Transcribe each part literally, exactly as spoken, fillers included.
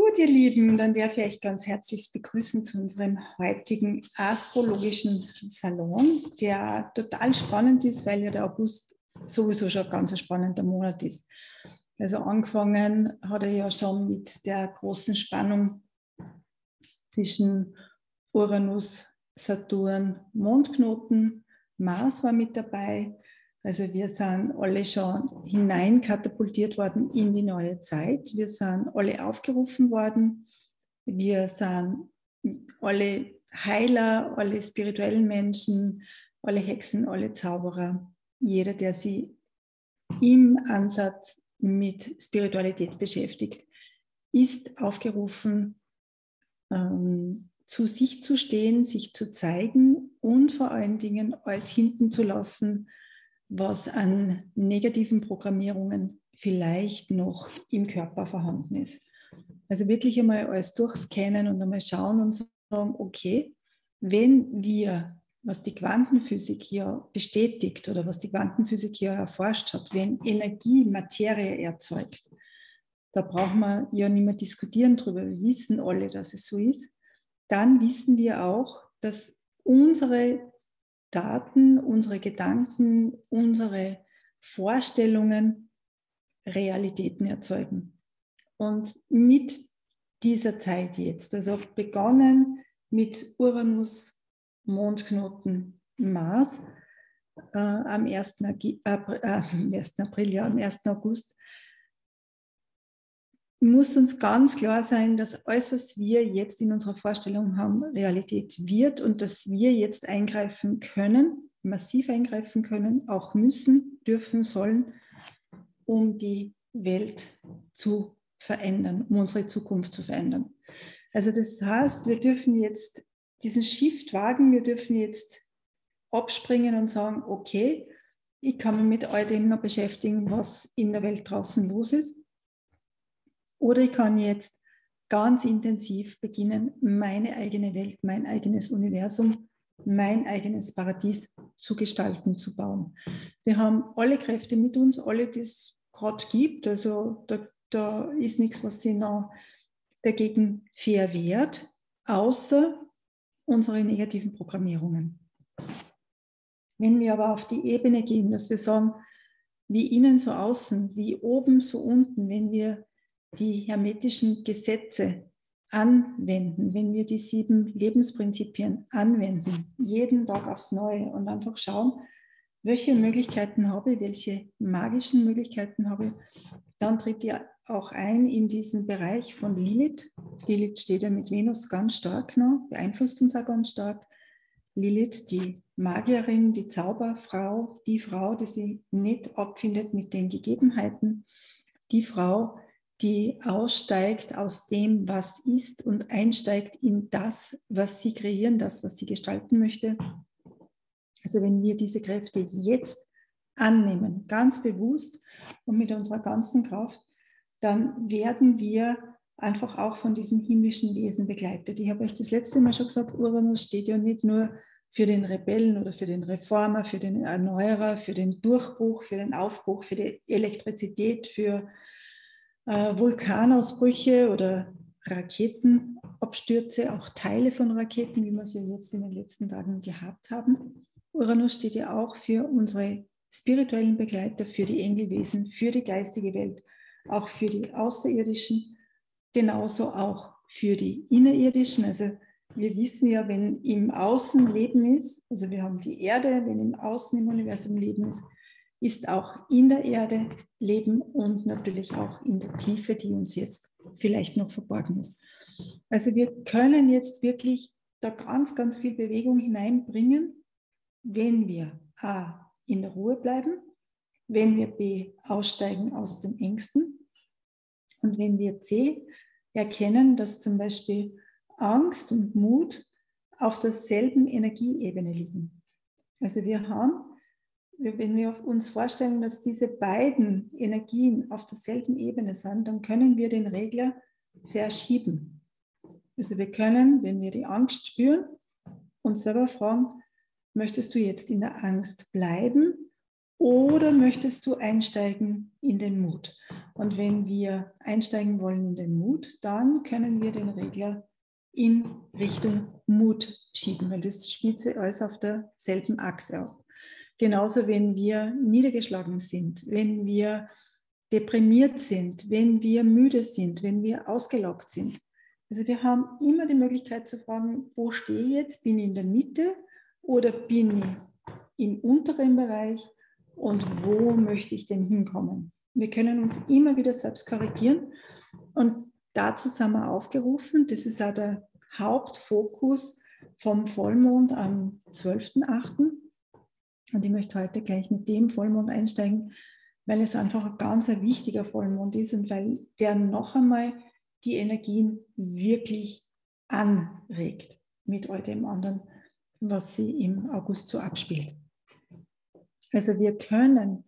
Gut, ihr Lieben, dann darf ich euch ganz herzlich begrüßen zu unserem heutigen astrologischen Salon, der total spannend ist, weil ja der August sowieso schon ein ganz spannender Monat ist. Also angefangen hat er ja schon mit der großen Spannung zwischen Uranus, Saturn, Mondknoten, Mars war mit dabei. Also wir sind alle schon hineinkatapultiert worden in die neue Zeit. Wir sind alle aufgerufen worden. Wir sind alle Heiler, alle spirituellen Menschen, alle Hexen, alle Zauberer. Jeder, der sich im Ansatz mit Spiritualität beschäftigt, ist aufgerufen, ähm, zu sich zu stehen, sich zu zeigen und vor allen Dingen alles hinten zu lassen, was an negativen Programmierungen vielleicht noch im Körper vorhanden ist. Also wirklich einmal alles durchscannen und einmal schauen und sagen, okay, wenn wir, was die Quantenphysik hier bestätigt oder was die Quantenphysik hier erforscht hat, wenn Energie Materie erzeugt, da brauchen wir ja nicht mehr diskutieren drüber, wir wissen alle, dass es so ist, dann wissen wir auch, dass unsere Daten, unsere Gedanken, unsere Vorstellungen Realitäten erzeugen. Und mit dieser Zeit jetzt, also begonnen mit Uranus, Mondknoten, Mars, äh, am ersten April, äh, am ersten April, ja, am ersten August, muss uns ganz klar sein, dass alles, was wir jetzt in unserer Vorstellung haben, Realität wird und dass wir jetzt eingreifen können, massiv eingreifen können, auch müssen, dürfen, sollen, um die Welt zu verändern, um unsere Zukunft zu verändern. Also das heißt, wir dürfen jetzt diesen Shift wagen, wir dürfen jetzt abspringen und sagen, okay, ich kann mich mit all dem noch beschäftigen, was in der Welt draußen los ist. Oder ich kann jetzt ganz intensiv beginnen, meine eigene Welt, mein eigenes Universum, mein eigenes Paradies zu gestalten, zu bauen. Wir haben alle Kräfte mit uns, alle, die es gerade gibt. Also da, da ist nichts, was sich noch dagegen verwehrt, außer unsere negativen Programmierungen. Wenn wir aber auf die Ebene gehen, dass wir sagen, wie innen so außen, wie oben so unten, wenn wir die hermetischen Gesetze anwenden, wenn wir die sieben Lebensprinzipien anwenden, jeden Tag aufs Neue und einfach schauen, welche Möglichkeiten habe ich, welche magischen Möglichkeiten habe ich, dann tritt ihr auch ein in diesen Bereich von Lilith. Lilith steht ja mit Venus ganz stark noch, beeinflusst uns auch ganz stark. Lilith, die Magierin, die Zauberfrau, die Frau, die sich nicht abfindet mit den Gegebenheiten, die Frau, die aussteigt aus dem, was ist und einsteigt in das, was sie kreieren, das, was sie gestalten möchte. Also wenn wir diese Kräfte jetzt annehmen, ganz bewusst und mit unserer ganzen Kraft, dann werden wir einfach auch von diesen himmlischen Wesen begleitet. Ich habe euch das letzte Mal schon gesagt, Uranus steht ja nicht nur für den Rebellen oder für den Reformer, für den Erneuerer, für den Durchbruch, für den Aufbruch, für die Elektrizität, für Äh, Vulkanausbrüche oder Raketenabstürze, auch Teile von Raketen, wie wir sie jetzt in den letzten Tagen gehabt haben. Uranus steht ja auch für unsere spirituellen Begleiter, für die Engelwesen, für die geistige Welt, auch für die Außerirdischen, genauso auch für die Innerirdischen. Also wir wissen ja, wenn im Außen Leben ist, also wir haben die Erde, wenn im Außen im Universum Leben ist, ist auch in der Erde Leben und natürlich auch in der Tiefe, die uns jetzt vielleicht noch verborgen ist. Also wir können jetzt wirklich da ganz, ganz viel Bewegung hineinbringen, wenn wir A, in der Ruhe bleiben, wenn wir B, aussteigen aus den Ängsten und wenn wir C, erkennen, dass zum Beispiel Angst und Mut auf derselben Energieebene liegen. Also wir haben wenn wir uns vorstellen, dass diese beiden Energien auf derselben Ebene sind, dann können wir den Regler verschieben. Also wir können, wenn wir die Angst spüren, uns selber fragen, möchtest du jetzt in der Angst bleiben oder möchtest du einsteigen in den Mut? Und wenn wir einsteigen wollen in den Mut, dann können wir den Regler in Richtung Mut schieben, weil das spielt sich alles auf derselben Achse ab. Genauso, wenn wir niedergeschlagen sind, wenn wir deprimiert sind, wenn wir müde sind, wenn wir ausgelaugt sind. Also wir haben immer die Möglichkeit zu fragen, wo stehe ich jetzt? Bin ich in der Mitte oder bin ich im unteren Bereich und wo möchte ich denn hinkommen? Wir können uns immer wieder selbst korrigieren und dazu sind wir aufgerufen. Das ist auch der Hauptfokus vom Vollmond am zwölften achten Und ich möchte heute gleich mit dem Vollmond einsteigen, weil es einfach ein ganz ein wichtiger Vollmond ist und weil der noch einmal die Energien wirklich anregt mit all dem anderen, was sie im August so abspielt. Also wir können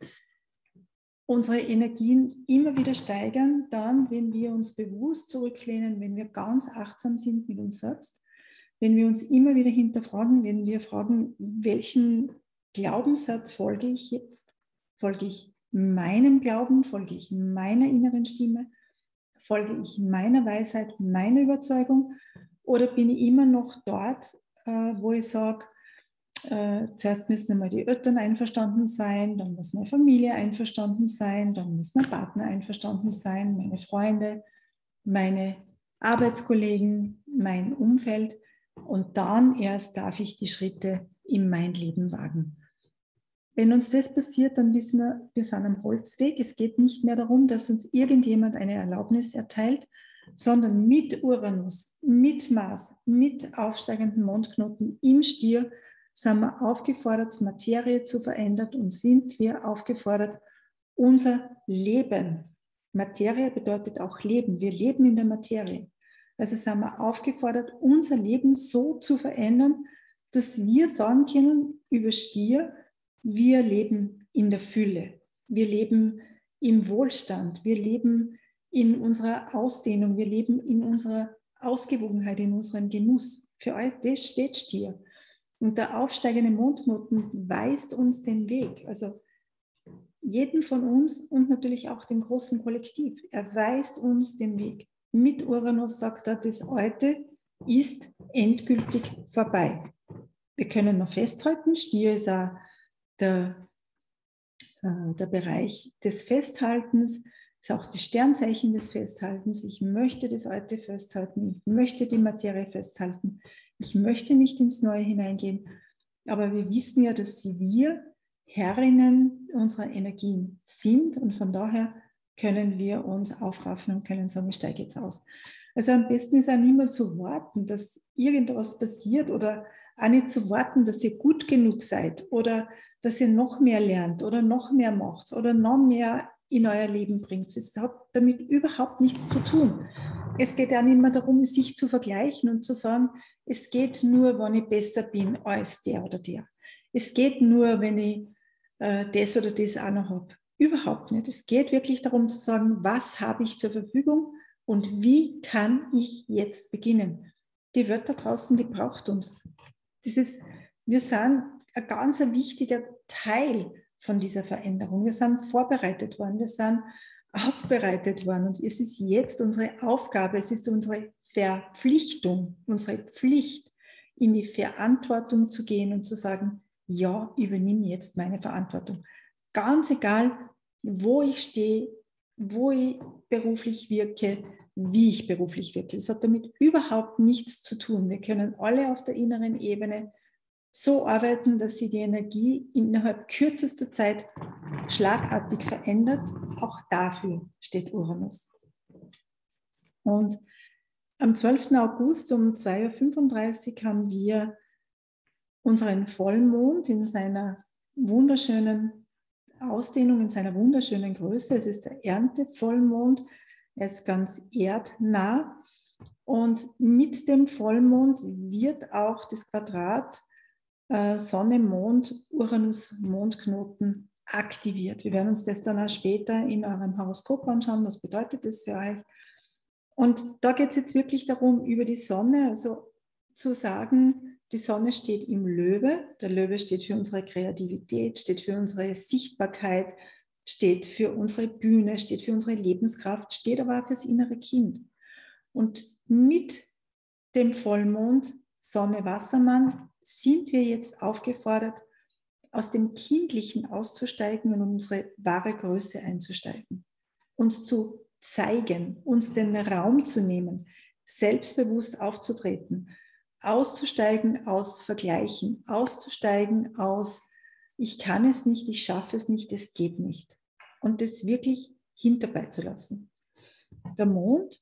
unsere Energien immer wieder steigern, dann, wenn wir uns bewusst zurücklehnen, wenn wir ganz achtsam sind mit uns selbst, wenn wir uns immer wieder hinterfragen, wenn wir fragen, welchen Glaubenssatz folge ich jetzt? Folge ich meinem Glauben? Folge ich meiner inneren Stimme? Folge ich meiner Weisheit, meiner Überzeugung? Oder bin ich immer noch dort, wo ich sage, Äh, zuerst müssen einmal die Eltern einverstanden sein, dann muss meine Familie einverstanden sein, dann muss mein Partner einverstanden sein, meine Freunde, meine Arbeitskollegen, mein Umfeld und dann erst darf ich die Schritte in mein Leben wagen. Wenn uns das passiert, dann wissen wir, wir sind am Holzweg. Es geht nicht mehr darum, dass uns irgendjemand eine Erlaubnis erteilt, sondern mit Uranus, mit Mars, mit aufsteigenden Mondknoten im Stier sind wir aufgefordert, Materie zu verändern und sind wir aufgefordert, unser Leben, Materie bedeutet auch Leben, wir leben in der Materie. Also sind wir aufgefordert, unser Leben so zu verändern, dass wir sagen können über Stier, wir leben in der Fülle, wir leben im Wohlstand, wir leben in unserer Ausdehnung, wir leben in unserer Ausgewogenheit, in unserem Genuss. Für all das steht Stier. Und der aufsteigende Mondknoten weist uns den Weg, also jeden von uns und natürlich auch dem großen Kollektiv. Er weist uns den Weg. Mit Uranus sagt er, das Alte ist endgültig vorbei. Wir können noch festhalten, Stier ist auch der, äh, der Bereich des Festhaltens, ist auch das Sternzeichen des Festhaltens. Ich möchte das Alte festhalten, ich möchte die Materie festhalten. Ich möchte nicht ins Neue hineingehen, aber wir wissen ja, dass wir Herrinnen unserer Energien sind und von daher können wir uns aufraffen und können sagen, ich steige jetzt aus. Also am besten ist auch niemand zu warten, dass irgendwas passiert oder auch nicht zu warten, dass ihr gut genug seid oder dass ihr noch mehr lernt oder noch mehr macht oder noch mehr in euer Leben bringt. Es hat damit überhaupt nichts zu tun. Es geht auch nicht mehr darum, sich zu vergleichen und zu sagen, es geht nur, wenn ich besser bin als der oder der. Es geht nur, wenn ich äh, das oder das auch noch habe. Überhaupt nicht. Es geht wirklich darum zu sagen, was habe ich zur Verfügung und wie kann ich jetzt beginnen. Die Welt da draußen, die braucht uns. Das ist, wir sind ein ganz wichtiger Teil von dieser Veränderung. Wir sind vorbereitet worden, wir sind aufbereitet worden und es ist jetzt unsere Aufgabe, es ist unsere Verpflichtung, unsere Pflicht, in die Verantwortung zu gehen und zu sagen, ja, übernimm jetzt meine Verantwortung. Ganz egal, wo ich stehe, wo ich beruflich wirke, wie ich beruflich wirke. Es hat damit überhaupt nichts zu tun. Wir können alle auf der inneren Ebene so arbeiten, dass sie die Energie innerhalb kürzester Zeit schlagartig verändert. Auch dafür steht Uranus. Und am zwölften August um zwei Uhr fünfunddreißig haben wir unseren Vollmond in seiner wunderschönen Ausdehnung, in seiner wunderschönen Größe. Es ist der Erntevollmond. Er ist ganz erdnah. Und mit dem Vollmond wird auch das Quadrat äh, Sonne, Mond, Uranus, Mondknoten aktiviert. Wir werden uns das dann auch später in eurem Horoskop anschauen. Was bedeutet das für euch? Und da geht es jetzt wirklich darum, über die Sonne, also zu sagen, die Sonne steht im Löwe. Der Löwe steht für unsere Kreativität, steht für unsere Sichtbarkeit, steht für unsere Bühne, steht für unsere Lebenskraft, steht aber auch fürs innere Kind. Und mit dem Vollmond, Sonne, Wassermann, sind wir jetzt aufgefordert, aus dem Kindlichen auszusteigen und in unsere wahre Größe einzusteigen. Uns zu zeigen, uns den Raum zu nehmen, selbstbewusst aufzutreten, auszusteigen aus Vergleichen, auszusteigen aus ich kann es nicht, ich schaffe es nicht, es geht nicht. Und das wirklich hinterbei zu lassen. Der Mond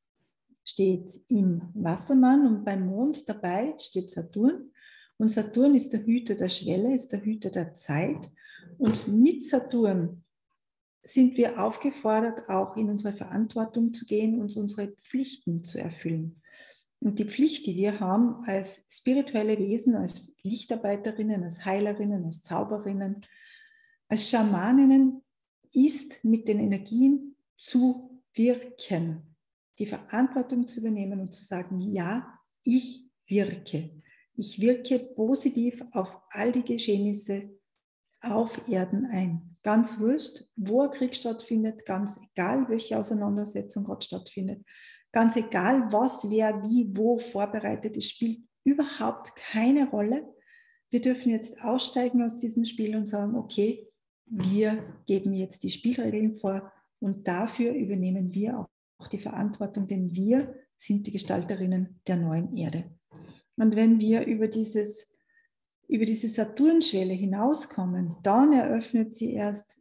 steht im Wassermann und beim Mond dabei steht Saturn. Und Saturn ist der Hüter der Schwelle, ist der Hüter der Zeit. Und mit Saturn sind wir aufgefordert, auch in unsere Verantwortung zu gehen und unsere Pflichten zu erfüllen. Und die Pflicht, die wir haben als spirituelle Wesen, als Lichtarbeiterinnen, als Heilerinnen, als Zauberinnen, als Schamaninnen, ist mit den Energien zu wirken, die Verantwortung zu übernehmen und zu sagen, ja, ich wirke. Ich wirke positiv auf all die Geschehnisse auf Erden ein. Ganz wurscht, wo ein Krieg stattfindet, ganz egal, welche Auseinandersetzung gerade stattfindet. Ganz egal, was, wer, wie, wo vorbereitet ist, spielt überhaupt keine Rolle. Wir dürfen jetzt aussteigen aus diesem Spiel und sagen, okay, wir geben jetzt die Spielregeln vor und dafür übernehmen wir auch die Verantwortung, denn wir sind die Gestalterinnen der neuen Erde. Und wenn wir über, dieses, über diese Saturnschwelle hinauskommen, dann eröffnet sie erst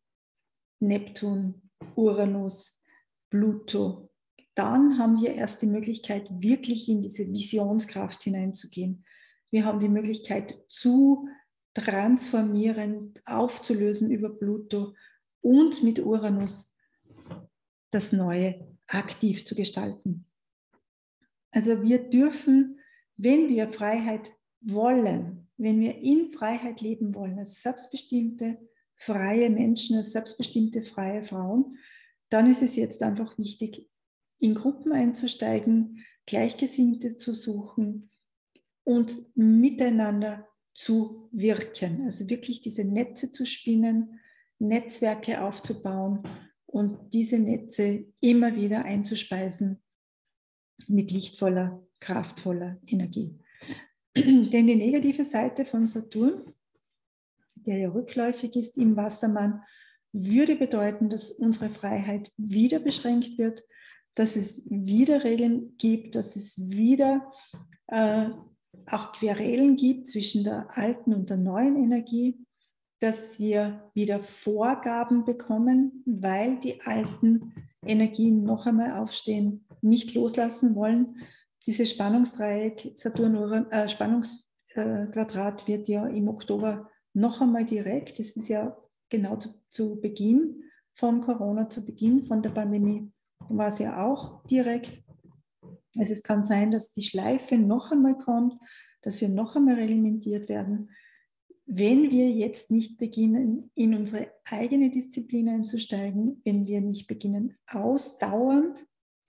Neptun, Uranus, Pluto. Dann haben wir erst die Möglichkeit, wirklich in diese Visionskraft hineinzugehen. Wir haben die Möglichkeit zu transformieren, aufzulösen über Pluto und mit Uranus das Neue aktiv zu gestalten. Also wir dürfen, wenn wir Freiheit wollen, wenn wir in Freiheit leben wollen, als selbstbestimmte, freie Menschen, als selbstbestimmte, freie Frauen, dann ist es jetzt einfach wichtig, in Gruppen einzusteigen, Gleichgesinnte zu suchen und miteinander zu wirken. Also wirklich diese Netze zu spinnen, Netzwerke aufzubauen und diese Netze immer wieder einzuspeisen mit lichtvoller, kraftvoller Energie. Denn die negative Seite von Saturn, der ja rückläufig ist im Wassermann, würde bedeuten, dass unsere Freiheit wieder beschränkt wird, dass es wieder Regeln gibt, dass es wieder äh, auch Querelen gibt zwischen der alten und der neuen Energie, dass wir wieder Vorgaben bekommen, weil die alten Energien noch einmal aufstehen, nicht loslassen wollen. Dieses Spannungsdreieck, Saturn, äh, Spannungsquadrat wird ja im Oktober noch einmal direkt, das ist ja genau zu, zu Beginn von Corona, zu Beginn von der Pandemie, war es ja auch direkt. Also es kann sein, dass die Schleife noch einmal kommt, dass wir noch einmal reglementiert werden. Wenn wir jetzt nicht beginnen, in unsere eigene Disziplin einzusteigen, wenn wir nicht beginnen, ausdauernd,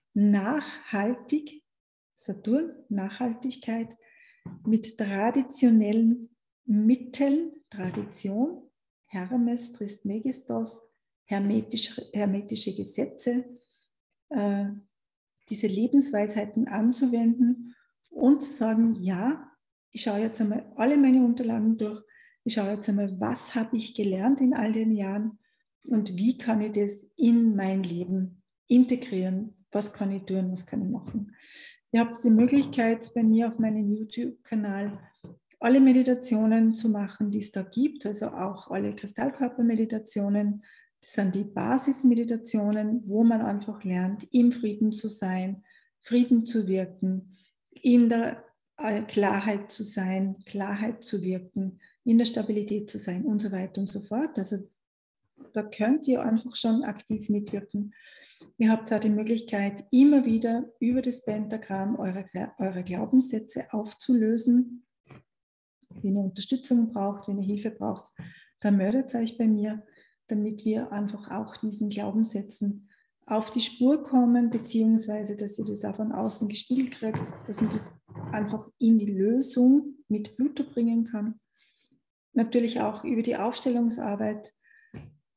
nachhaltig, Saturn, Nachhaltigkeit, mit traditionellen Mitteln, Tradition, Hermes, Trismegistos, hermetische, hermetische Gesetze, äh, diese Lebensweisheiten anzuwenden und zu sagen, ja, ich schaue jetzt einmal alle meine Unterlagen durch, ich schaue jetzt einmal, was habe ich gelernt in all den Jahren und wie kann ich das in mein Leben integrieren, was kann ich tun, was kann ich machen. Ihr habt die Möglichkeit, bei mir auf meinem YouTube-Kanal alle Meditationen zu machen, die es da gibt, also auch alle Kristallkörpermeditationen. Das sind die Basismeditationen, wo man einfach lernt, im Frieden zu sein, Frieden zu wirken, in der Klarheit zu sein, Klarheit zu wirken, in der Stabilität zu sein und so weiter und so fort. Also da könnt ihr einfach schon aktiv mitwirken. Ihr habt auch die Möglichkeit, immer wieder über das Pentagramm eure, eure Glaubenssätze aufzulösen. Wenn ihr Unterstützung braucht, wenn ihr Hilfe braucht, dann meldet euch bei mir, damit wir einfach auch diesen Glaubenssätzen auf die Spur kommen, beziehungsweise dass ihr das auch von außen gespiegelt kriegt, dass man das einfach in die Lösung mit Pluto bringen kann. Natürlich auch über die Aufstellungsarbeit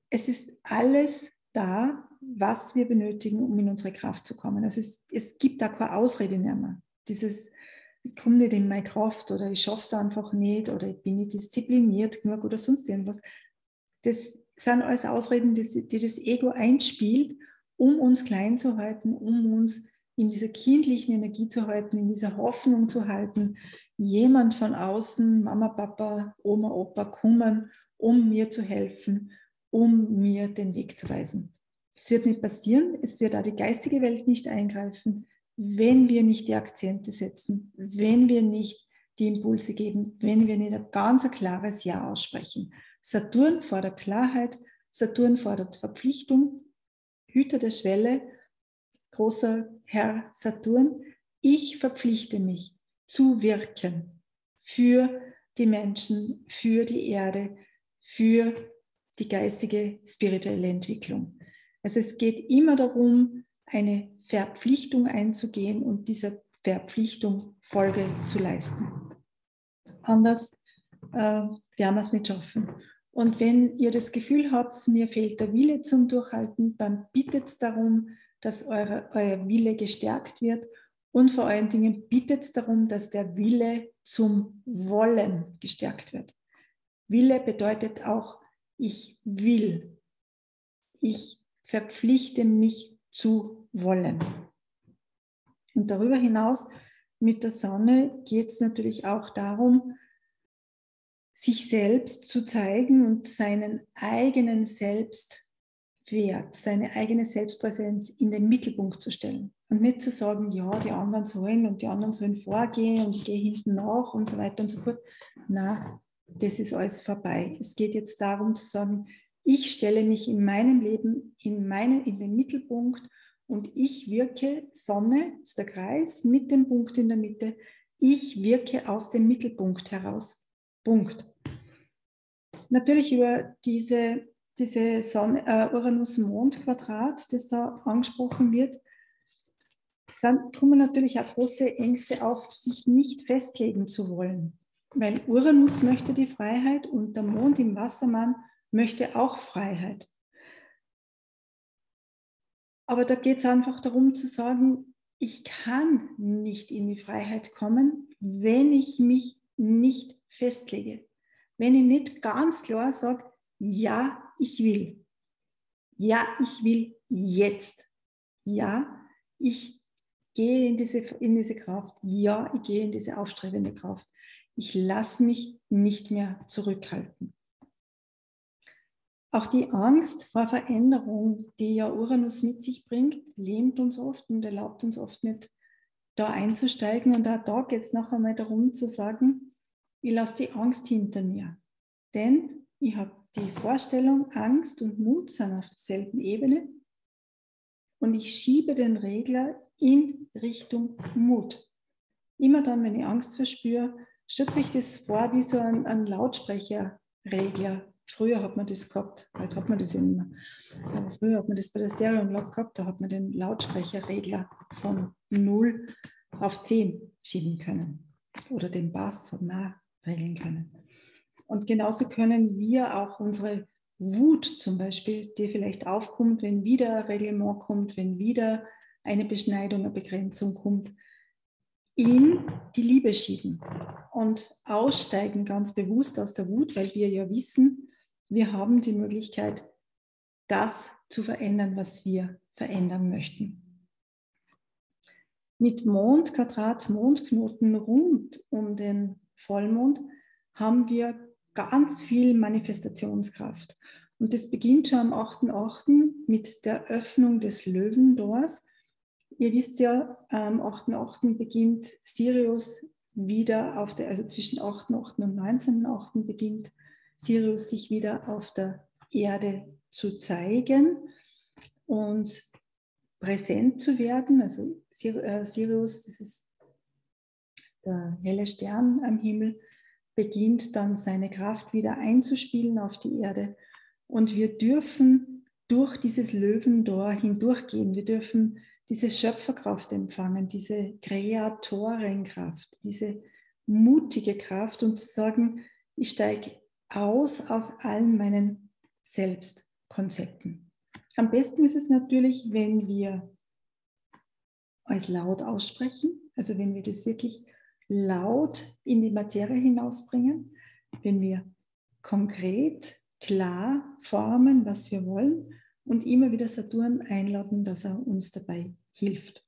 es ist alles da, was wir benötigen, um in unsere Kraft zu kommen. Also es, es gibt da keine Ausrede mehr. Dieses, ich komme nicht in meine Kraft oder ich schaffe es einfach nicht oder ich bin nicht diszipliniert genug oder sonst irgendwas. Das sind alles Ausreden, die, die das Ego einspielt, um uns klein zu halten, um uns in dieser kindlichen Energie zu halten, in dieser Hoffnung zu halten, jemand von außen, Mama, Papa, Oma, Opa, kommen, um mir zu helfen, um mir den Weg zu weisen. Es wird nicht passieren, es wird auch die geistige Welt nicht eingreifen, wenn wir nicht die Akzente setzen, wenn wir nicht die Impulse geben, wenn wir nicht ein ganz klares Ja aussprechen. Saturn fordert Klarheit, Saturn fordert Verpflichtung, Hüter der Schwelle, großer Herr Saturn, ich verpflichte mich zu wirken für die Menschen, für die Erde, für die geistige, spirituelle Entwicklung. Also es geht immer darum, eine Verpflichtung einzugehen und dieser Verpflichtung Folge zu leisten. Anders äh, werden wir es nicht schaffen. Und wenn ihr das Gefühl habt, mir fehlt der Wille zum Durchhalten, dann bittet darum, dass eure, euer Wille gestärkt wird und vor allen Dingen bittet darum, dass der Wille zum Wollen gestärkt wird. Wille bedeutet auch, ich will. Ich verpflichte mich zu wollen. Und darüber hinaus mit der Sonne geht es natürlich auch darum, sich selbst zu zeigen und seinen eigenen Selbstwert, seine eigene Selbstpräsenz in den Mittelpunkt zu stellen. Und nicht zu sagen, ja, die anderen sollen und die anderen sollen vorgehen und ich gehe hinten nach und so weiter und so fort. Nein, das ist alles vorbei. Es geht jetzt darum zu sagen, ich stelle mich in meinem Leben in, meinen, in den Mittelpunkt und ich wirke, Sonne ist der Kreis mit dem Punkt in der Mitte, ich wirke aus dem Mittelpunkt heraus. Punkt. Natürlich über diese, diese Sonne, äh, Uranus-Mond-Quadrat, das da angesprochen wird, dann kommen natürlich auch große Ängste auf, sich nicht festlegen zu wollen. Weil Uranus möchte die Freiheit und der Mond im Wassermann möchte auch Freiheit. Aber da geht es einfach darum zu sagen, ich kann nicht in die Freiheit kommen, wenn ich mich nicht festlege. Wenn ich nicht ganz klar sage, ja, ich will. Ja, ich will jetzt. Ja, ich gehe in diese, in diese Kraft. Ja, ich gehe in diese aufstrebende Kraft. Ich lasse mich nicht mehr zurückhalten. Auch die Angst vor Veränderung, die ja Uranus mit sich bringt, lähmt uns oft und erlaubt uns oft nicht, da einzusteigen. Und auch da geht es noch einmal darum zu sagen, ich lasse die Angst hinter mir. Denn ich habe die Vorstellung, Angst und Mut sind auf derselben Ebene und ich schiebe den Regler in Richtung Mut. Immer dann, wenn ich Angst verspüre, stellt sich das vor wie so ein, ein Lautsprecherregler. Früher hat man das gehabt, heute hat man das ja nicht mehr. Aber früher hat man das bei der Stereoanlage gehabt, da hat man den Lautsprecherregler von null auf zehn schieben können. Oder den Bass hat man auch regeln können. Und genauso können wir auch unsere Wut zum Beispiel, die vielleicht aufkommt, wenn wieder ein Reglement kommt, wenn wieder eine Beschneidung, eine Begrenzung kommt, in die Liebe schieben und aussteigen ganz bewusst aus der Wut, weil wir ja wissen, wir haben die Möglichkeit, das zu verändern, was wir verändern möchten. Mit Mond, Quadrat, Mondknoten rund um den Vollmond haben wir ganz viel Manifestationskraft. Und das beginnt schon am achten achten mit der Öffnung des Löwendors. Ihr wisst ja, am achten achten beginnt Sirius wieder auf der, also zwischen achten achten und neunzehnten achten beginnt Sirius sich wieder auf der Erde zu zeigen und präsent zu werden. Also Sirius, das ist der helle Stern am Himmel, beginnt dann seine Kraft wieder einzuspielen auf die Erde. Und wir dürfen durch dieses Löwendor hindurchgehen. Wir dürfen diese Schöpferkraft empfangen, diese Kreatorenkraft, diese mutige Kraft und zu sagen, ich steige aus aus allen meinen Selbstkonzepten. Konzepten. Am besten ist es natürlich, wenn wir es laut aussprechen, also wenn wir das wirklich laut in die Materie hinausbringen, wenn wir konkret, klar formen, was wir wollen und immer wieder Saturn einladen, dass er uns dabei hilft.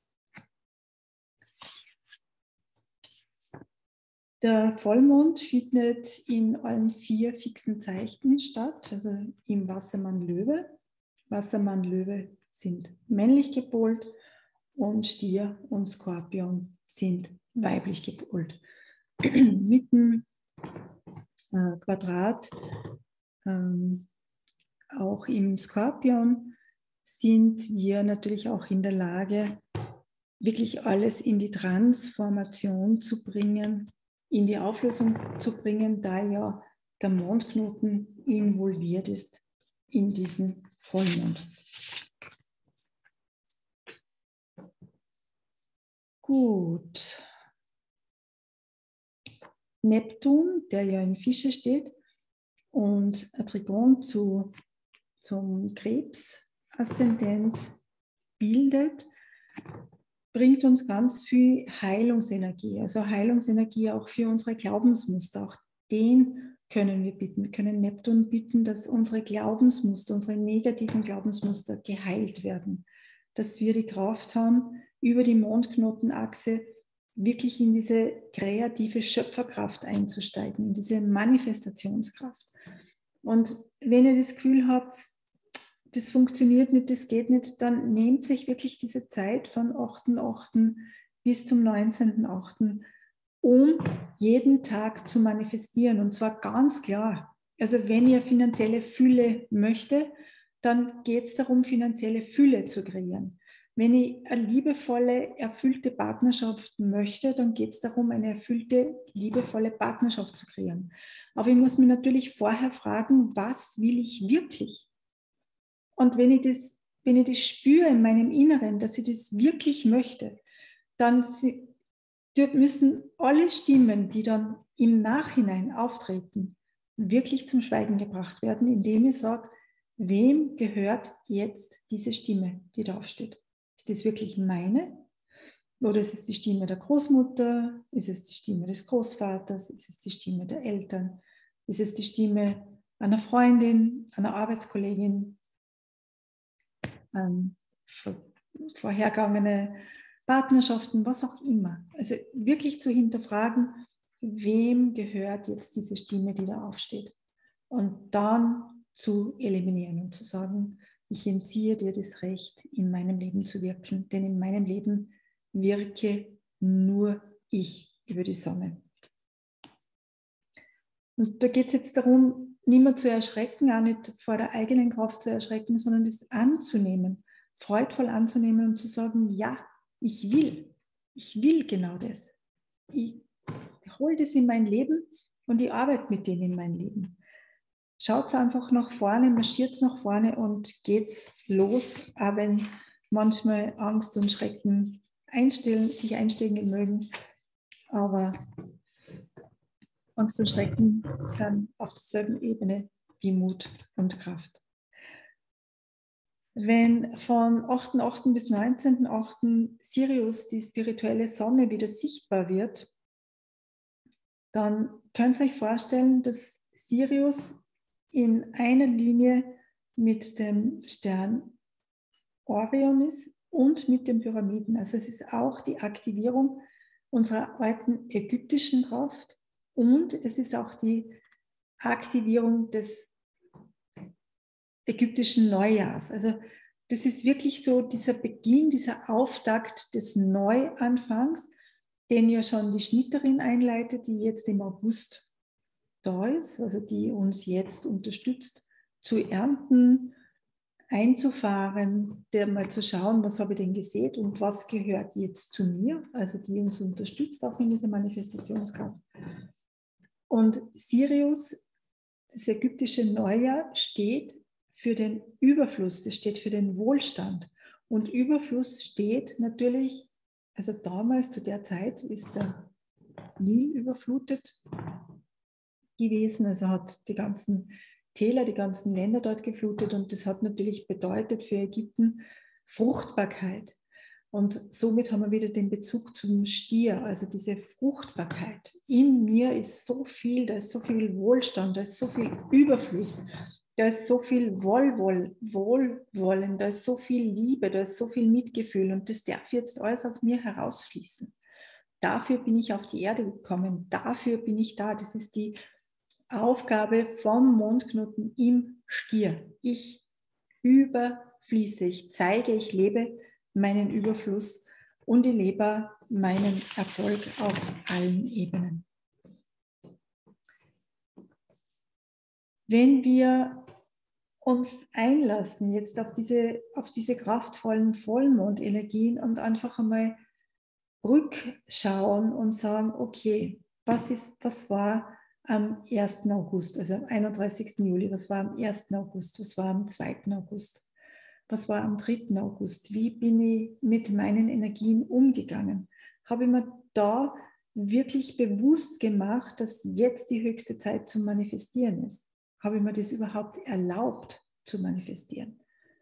Der Vollmond findet in allen vier fixen Zeichen statt, also im Wassermann-Löwe. Wassermann-Löwe sind männlich gepolt und Stier und Skorpion sind weiblich gepolt. Mit dem äh, Quadrat ähm, auch im Skorpion sind wir natürlich auch in der Lage, wirklich alles in die Transformation zu bringen, in die Auflösung zu bringen, da ja der Mondknoten involviert ist in diesen Vollmond. Gut. Neptun, der ja in Fische steht und ein Trigon zu, zum Krebs-Aszendent bildet, bringt uns ganz viel Heilungsenergie, also Heilungsenergie auch für unsere Glaubensmuster. Auch den können wir bitten. Wir können Neptun bitten, dass unsere Glaubensmuster, unsere negativen Glaubensmuster geheilt werden, dass wir die Kraft haben, über die Mondknotenachse wirklich in diese kreative Schöpferkraft einzusteigen, in diese Manifestationskraft. Und wenn ihr das Gefühl habt, das funktioniert nicht, das geht nicht, dann nehmt sich wirklich diese Zeit von achten achten bis zum neunzehnten achten, um jeden Tag zu manifestieren. Und zwar ganz klar. Also wenn ihr finanzielle Fülle möchtet, dann geht es darum, finanzielle Fülle zu kreieren. Wenn ich eine liebevolle, erfüllte Partnerschaft möchte, dann geht es darum, eine erfüllte, liebevolle Partnerschaft zu kreieren. Aber ich muss mich natürlich vorher fragen, was will ich wirklich? Und wenn ich das, wenn ich das spüre in meinem Inneren, dass ich das wirklich möchte, dann müssen alle Stimmen, die dann im Nachhinein auftreten, wirklich zum Schweigen gebracht werden, indem ich sage, wem gehört jetzt diese Stimme, die da aufsteht? Ist das wirklich meine? Oder ist es die Stimme der Großmutter? Ist es die Stimme des Großvaters? Ist es die Stimme der Eltern? Ist es die Stimme einer Freundin, einer Arbeitskollegin? Ähm, vorhergegangene Partnerschaften, was auch immer. Also wirklich zu hinterfragen, wem gehört jetzt diese Stimme, die da aufsteht? Und dann zu eliminieren und zu sagen, ich entziehe dir das Recht, in meinem Leben zu wirken, denn in meinem Leben wirke nur ich über die Sonne. Und da geht es jetzt darum, niemand zu erschrecken, auch nicht vor der eigenen Kraft zu erschrecken, sondern das anzunehmen, freudvoll anzunehmen und zu sagen, ja, ich will, ich will genau das. Ich hole das in mein Leben und ich arbeite mit dem in mein Leben. Schaut einfach nach vorne, marschiert nach vorne und geht's los, auch wenn manchmal Angst und Schrecken einstellen, sich einstellen mögen. Aber Angst und Schrecken sind auf derselben Ebene wie Mut und Kraft. Wenn von achten achten bis neunzehnten achten Sirius, die spirituelle Sonne, wieder sichtbar wird, dann könnt ihr euch vorstellen, dass Sirius in einer Linie mit dem Stern Orion ist und mit den Pyramiden. Also es ist auch die Aktivierung unserer alten ägyptischen Kraft und es ist auch die Aktivierung des ägyptischen Neujahrs. Also das ist wirklich so dieser Beginn, dieser Auftakt des Neuanfangs, den ja schon die Schnitterin einleitet, die jetzt im August da ist, also die uns jetzt unterstützt, zu ernten, einzufahren, der mal zu schauen, was habe ich denn gesät und was gehört jetzt zu mir, also die uns unterstützt auch in dieser Manifestationskraft. Und Sirius, das ägyptische Neujahr, steht für den Überfluss, das steht für den Wohlstand. Und Überfluss steht natürlich, also damals zu der Zeit ist der Nil überflutet gewesen, also hat die ganzen Täler, die ganzen Länder dort geflutet und das hat natürlich bedeutet für Ägypten Fruchtbarkeit. Und somit haben wir wieder den Bezug zum Stier, also diese Fruchtbarkeit. In mir ist so viel, da ist so viel Wohlstand, da ist so viel Überfluss, da ist so viel Wohlwoll, Wohlwollen, da ist so viel Liebe, da ist so viel Mitgefühl und das darf jetzt alles aus mir herausfließen. Dafür bin ich auf die Erde gekommen, dafür bin ich da. Das ist die Aufgabe vom Mondknoten im Stier. Ich überfließe, ich zeige, ich lebe meinen Überfluss und ich lebe meinen Erfolg auf allen Ebenen. Wenn wir uns einlassen jetzt auf diese, auf diese kraftvollen Vollmondenergien und einfach einmal rückschauen und sagen, okay, was, ist, was war am ersten August, also am einunddreißigsten Juli, was war am ersten August, was war am zweiten August? Was war am dritten August? Wie bin ich mit meinen Energien umgegangen? Habe ich mir da wirklich bewusst gemacht, dass jetzt die höchste Zeit zum Manifestieren ist? Habe ich mir das überhaupt erlaubt zu manifestieren?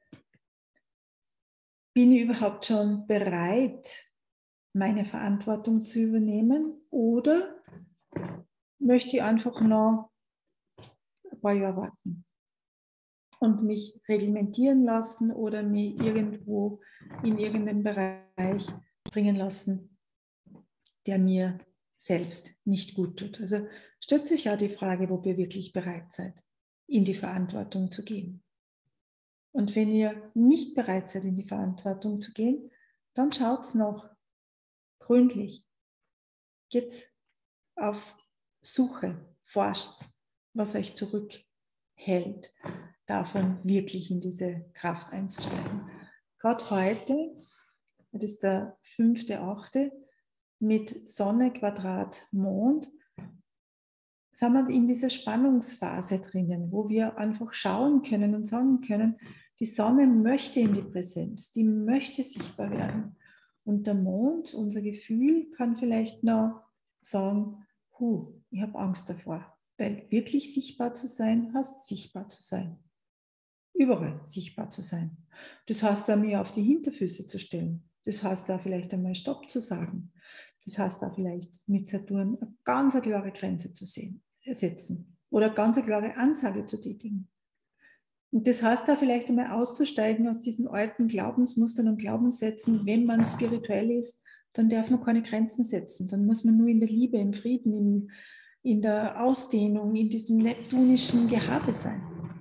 Bin ich überhaupt schon bereit, meine Verantwortung zu übernehmen? Oder möchte ich einfach noch ein paar Jahre warten und mich reglementieren lassen oder mich irgendwo in irgendeinen Bereich bringen lassen, der mir selbst nicht gut tut. Also stellt sich ja die Frage, ob ihr wirklich bereit seid, in die Verantwortung zu gehen. Und wenn ihr nicht bereit seid, in die Verantwortung zu gehen, dann schaut es noch gründlich. Geht auf Suche, forscht, was euch zurückhält, davon wirklich in diese Kraft einzusteigen. Gerade heute, das ist der fünfte achte mit Sonne, Quadrat, Mond, sind wir in dieser Spannungsphase drinnen, wo wir einfach schauen können und sagen können, die Sonne möchte in die Präsenz, die möchte sichtbar werden. Und der Mond, unser Gefühl, kann vielleicht noch sagen, huh, ich habe Angst davor, weil wirklich sichtbar zu sein, heißt sichtbar zu sein. Überall sichtbar zu sein. Das heißt, da mir auf die Hinterfüße zu stellen. Das heißt, da vielleicht einmal Stopp zu sagen. Das heißt, da vielleicht mit Saturn eine ganz klare Grenze zu sehen, setzen oder eine ganz klare Ansage zu tätigen. Und das heißt, da vielleicht einmal auszusteigen aus diesen alten Glaubensmustern und Glaubenssätzen, wenn man spirituell ist, dann darf man keine Grenzen setzen. Dann muss man nur in der Liebe, im Frieden, in, in der Ausdehnung, in diesem neptunischen Gehabe sein.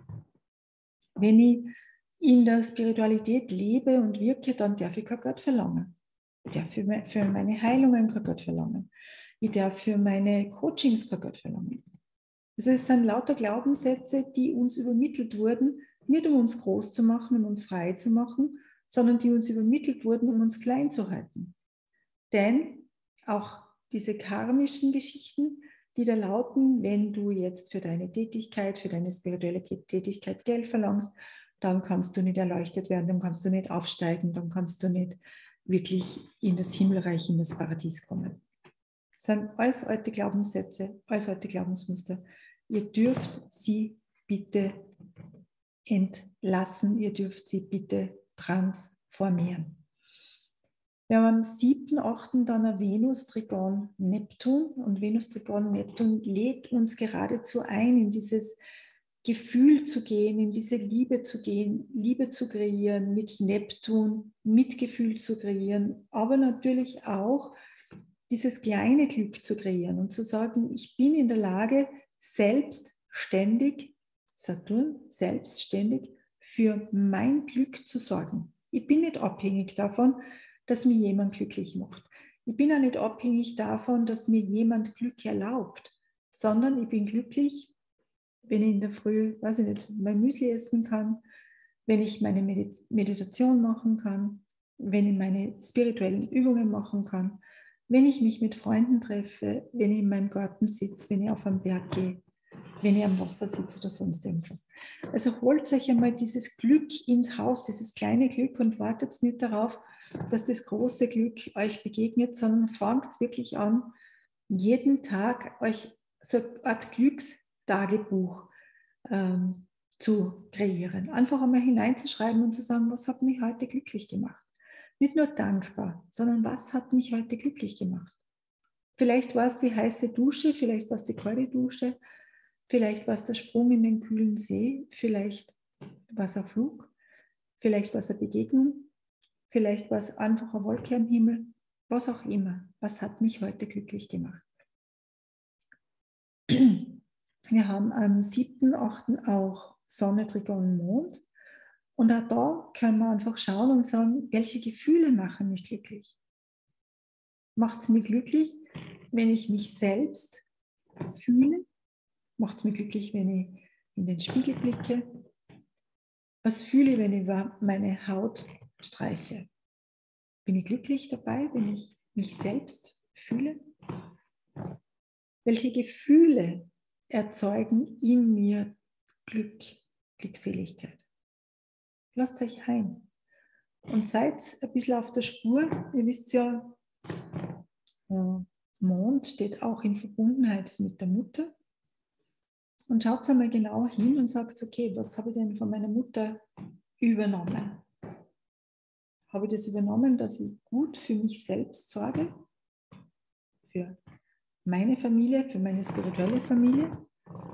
Wenn ich in der Spiritualität lebe und wirke, dann darf ich kein Geld verlangen. Ich darf für meine Heilungen kein Geld verlangen. Ich darf für meine Coachings kein Geld verlangen. Also es sind lauter Glaubenssätze, die uns übermittelt wurden, nicht um uns groß zu machen, um uns frei zu machen, sondern die uns übermittelt wurden, um uns klein zu halten. Denn auch diese karmischen Geschichten, die da lauten, wenn du jetzt für deine Tätigkeit, für deine spirituelle Tätigkeit Geld verlangst, dann kannst du nicht erleuchtet werden, dann kannst du nicht aufsteigen, dann kannst du nicht wirklich in das Himmelreich, in das Paradies kommen. Das sind alles alte Glaubenssätze, alles alte Glaubensmuster. Ihr dürft sie bitte entlassen, ihr dürft sie bitte transformieren. Wir haben am siebten achten dann ein Venus-Trigon Neptun und Venus-Trigon Neptun lädt uns geradezu ein, in dieses Gefühl zu gehen, in diese Liebe zu gehen, Liebe zu kreieren mit Neptun, Mitgefühl zu kreieren, aber natürlich auch dieses kleine Glück zu kreieren und zu sagen, ich bin in der Lage, selbstständig, Saturn, selbstständig für mein Glück zu sorgen. Ich bin nicht abhängig davon, dass mir jemand glücklich macht. Ich bin auch nicht abhängig davon, dass mir jemand Glück erlaubt, sondern ich bin glücklich, wenn ich in der Früh, weiß ich nicht, mein Müsli essen kann, wenn ich meine Meditation machen kann, wenn ich meine spirituellen Übungen machen kann, wenn ich mich mit Freunden treffe, wenn ich in meinem Garten sitze, wenn ich auf einen Berg gehe, wenn ich am Wasser sitze oder sonst irgendwas. Also holt euch einmal dieses Glück ins Haus, dieses kleine Glück und wartet nicht darauf, dass das große Glück euch begegnet, sondern fangt wirklich an, jeden Tag euch so eine Art Glückstagebuch ähm, zu kreieren. Einfach einmal hineinzuschreiben und zu sagen, was hat mich heute glücklich gemacht. Nicht nur dankbar, sondern was hat mich heute glücklich gemacht. Vielleicht war es die heiße Dusche, vielleicht war es die kalte Dusche, vielleicht war es der Sprung in den kühlen See, vielleicht war es ein Flug, vielleicht war es eine Begegnung, vielleicht war es einfach eine Wolke am Himmel, was auch immer. Was hat mich heute glücklich gemacht? Wir haben am siebten achten auch Sonne, Trigon, Mond. Und auch da können wir einfach schauen und sagen, welche Gefühle machen mich glücklich? Macht es mich glücklich, wenn ich mich selbst fühle? Macht es mich glücklich, wenn ich in den Spiegel blicke? Was fühle ich, wenn ich meine Haut streiche? Bin ich glücklich dabei, wenn ich mich selbst fühle? Welche Gefühle erzeugen in mir Glück, Glückseligkeit? Lasst euch ein und seid ein bisschen auf der Spur. Ihr wisst ja, Mond steht auch in Verbundenheit mit der Mutter. Und schaut einmal genau hin und sagt, okay, was habe ich denn von meiner Mutter übernommen? Habe ich das übernommen, dass ich gut für mich selbst sorge? Für meine Familie, für meine spirituelle Familie?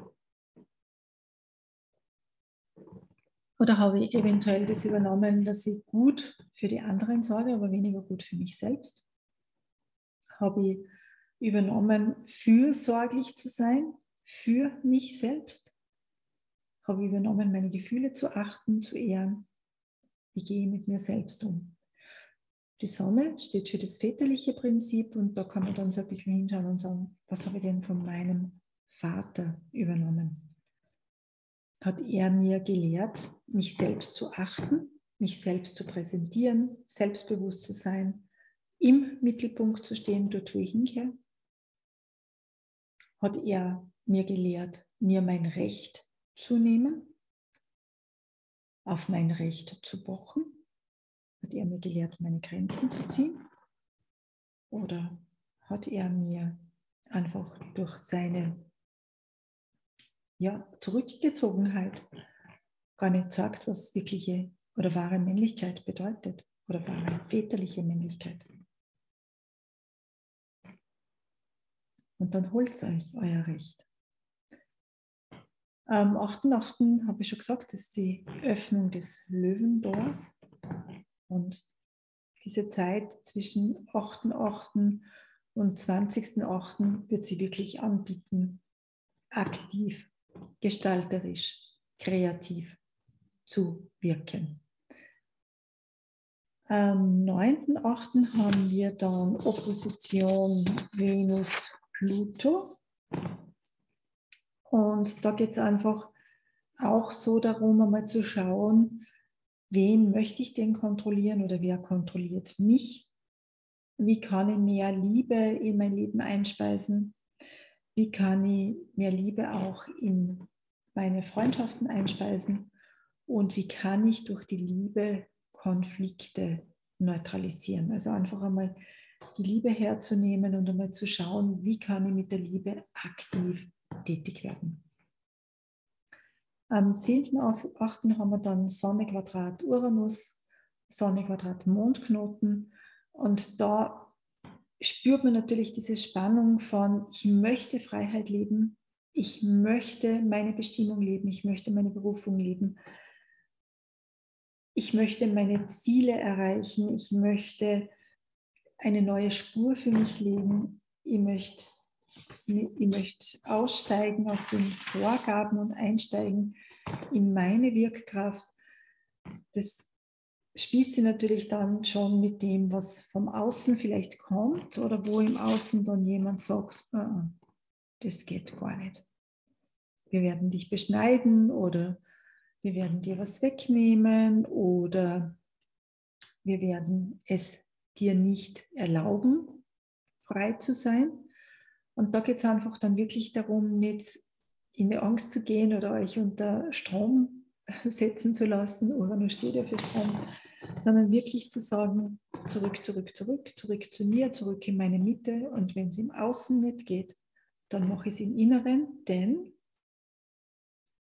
Oder habe ich eventuell das übernommen, dass ich gut für die anderen sorge, aber weniger gut für mich selbst? Habe ich übernommen, fürsorglich zu sein für mich selbst? Habe ich übernommen, meine Gefühle zu achten, zu ehren? Wie gehe ich mit mir selbst um? Die Sonne steht für das väterliche Prinzip und da kann man dann so ein bisschen hinschauen und sagen, was habe ich denn von meinem Vater übernommen? Hat er mir gelehrt, mich selbst zu achten, mich selbst zu präsentieren, selbstbewusst zu sein, im Mittelpunkt zu stehen, dort wo ich hingehe? Hat er mir gelehrt, mir mein Recht zu nehmen, auf mein Recht zu pochen? Hat er mir gelehrt, meine Grenzen zu ziehen? Oder hat er mir einfach durch seine ja, Zurückgezogenheit gar nicht sagt, was wirkliche oder wahre Männlichkeit bedeutet oder wahre väterliche Männlichkeit? Und dann holt euch euer Recht. Am achten achten habe ich schon gesagt, ist die Öffnung des Löwentors. Und diese Zeit zwischen achten achten und zwanzigsten achten wird sie wirklich anbieten, aktiv, gestalterisch, kreativ zu wirken. Am neunten achten haben wir dann Opposition Venus-Pluto. Und da geht es einfach auch so darum, einmal zu schauen, wen möchte ich denn kontrollieren oder wer kontrolliert mich? Wie kann ich mehr Liebe in mein Leben einspeisen? Wie kann ich mehr Liebe auch in meine Freundschaften einspeisen? Und wie kann ich durch die Liebe Konflikte neutralisieren? Also einfach einmal die Liebe herzunehmen und einmal zu schauen, wie kann ich mit der Liebe aktiv tätig werden. Am zehnten achten haben wir dann Sonne Quadrat Uranus, Sonne Quadrat Mondknoten und da spürt man natürlich diese Spannung von, ich möchte Freiheit leben, ich möchte meine Bestimmung leben, ich möchte meine Berufung leben, ich möchte meine Ziele erreichen, ich möchte eine neue Spur für mich leben, ich möchte, ich möchte aussteigen aus den Vorgaben und einsteigen in meine Wirkkraft. Das spießt sie natürlich dann schon mit dem, was vom Außen vielleicht kommt oder wo im Außen dann jemand sagt, ah, das geht gar nicht. Wir werden dich beschneiden oder wir werden dir was wegnehmen oder wir werden es dir nicht erlauben, frei zu sein. Und da geht es einfach dann wirklich darum, nicht in die Angst zu gehen oder euch unter Strom setzen zu lassen, Uranus steht ja für Strom, sondern wirklich zu sagen, zurück, zurück, zurück, zurück zu mir, zurück in meine Mitte und wenn es im Außen nicht geht, dann mache ich es im Inneren, denn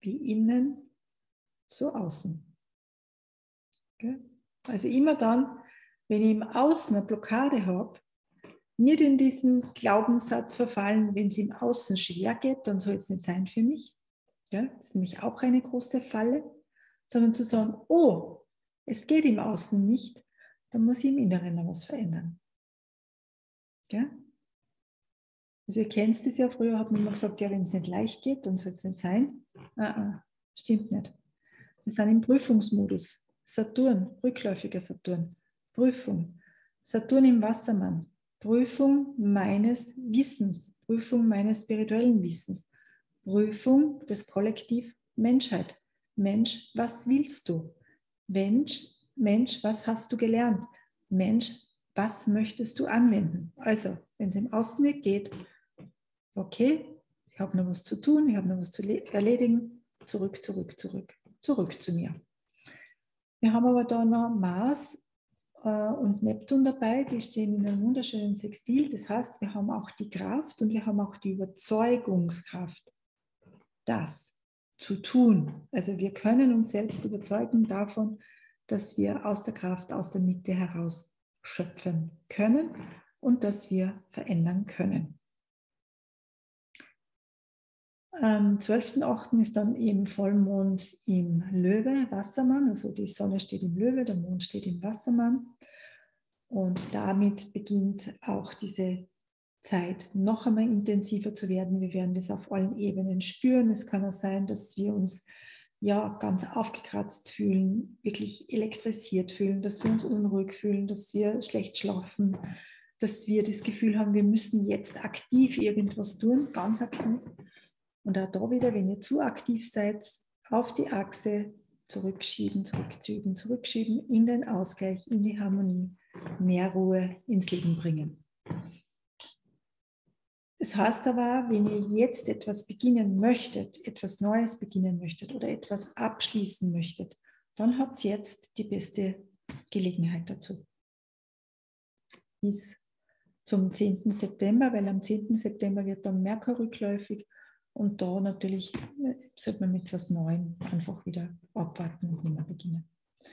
wie innen, so außen. Okay? Also immer dann, wenn ich im Außen eine Blockade habe, nicht in diesen Glaubenssatz verfallen, wenn es im Außen schwer geht, dann soll es nicht sein für mich. Ja, das ist nämlich auch eine große Falle, sondern zu sagen, oh, es geht im Außen nicht, dann muss ich im Inneren noch was verändern. Ja? Also ihr kennt es ja, früher hat man immer gesagt, ja, wenn es nicht leicht geht, dann soll es nicht sein. Ah, ah, stimmt nicht. Wir sind im Prüfungsmodus. Saturn, rückläufiger Saturn, Prüfung. Saturn im Wassermann, Prüfung meines Wissens, Prüfung meines spirituellen Wissens, Prüfung des Kollektiv Menschheit. Mensch, was willst du? Mensch, Mensch, was hast du gelernt? Mensch, was möchtest du anwenden? Also, wenn es im Außen nicht geht, okay, ich habe noch was zu tun, ich habe noch was zu erledigen, zurück, zurück, zurück, zurück zu mir. Wir haben aber da noch Mars äh, und Neptun dabei, die stehen in einem wunderschönen Sextil. Das heißt, wir haben auch die Kraft und wir haben auch die Überzeugungskraft, das zu tun. Also wir können uns selbst überzeugen davon, dass wir aus der Kraft, aus der Mitte heraus schöpfen können und dass wir verändern können. Am zwölften achten ist dann eben Vollmond im Löwe, Wassermann, also die Sonne steht im Löwe, der Mond steht im Wassermann und damit beginnt auch diese Zeit noch einmal intensiver zu werden. Wir werden das auf allen Ebenen spüren. Es kann auch sein, dass wir uns ja ganz aufgekratzt fühlen, wirklich elektrisiert fühlen, dass wir uns unruhig fühlen, dass wir schlecht schlafen, dass wir das Gefühl haben, wir müssen jetzt aktiv irgendwas tun, ganz aktiv. Und auch da wieder, wenn ihr zu aktiv seid, auf die Achse zurückschieben, zurückschieben, zurückschieben, in den Ausgleich, in die Harmonie, mehr Ruhe ins Leben bringen. Das heißt aber, wenn ihr jetzt etwas beginnen möchtet, etwas Neues beginnen möchtet oder etwas abschließen möchtet, dann habt ihr jetzt die beste Gelegenheit dazu. Bis zum zehnten September, weil am zehnten September wird dann Merkur rückläufig und da natürlich sollte man mit etwas Neuem einfach wieder abwarten und nicht mehr beginnen.